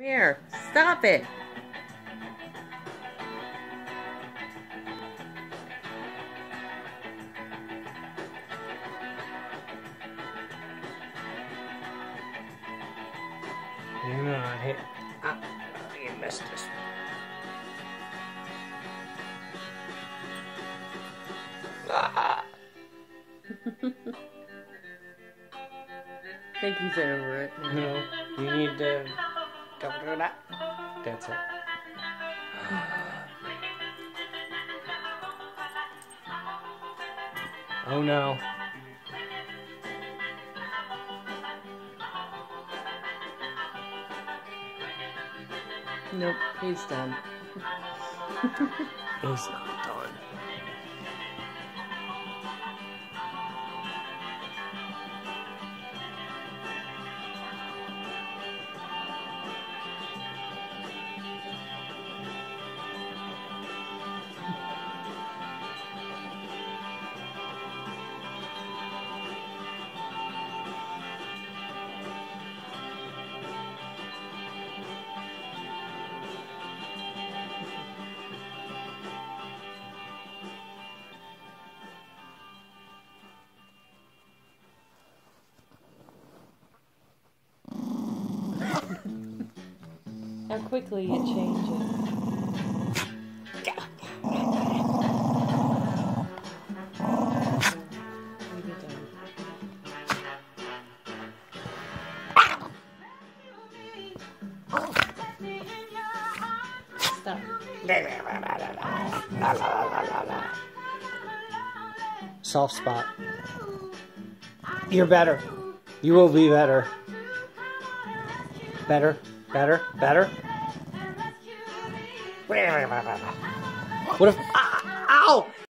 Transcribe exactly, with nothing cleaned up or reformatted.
Here, stop it. You're not hit. Ah, you missed this. Ah. I think he's over it now. No, you need to don't do that. That's it. Oh no. Nope, he's done. He's not done. How quickly it changes. Leave it down. Stop. Soft spot. You're better. You will be better. Better, better, better. What if... Ow!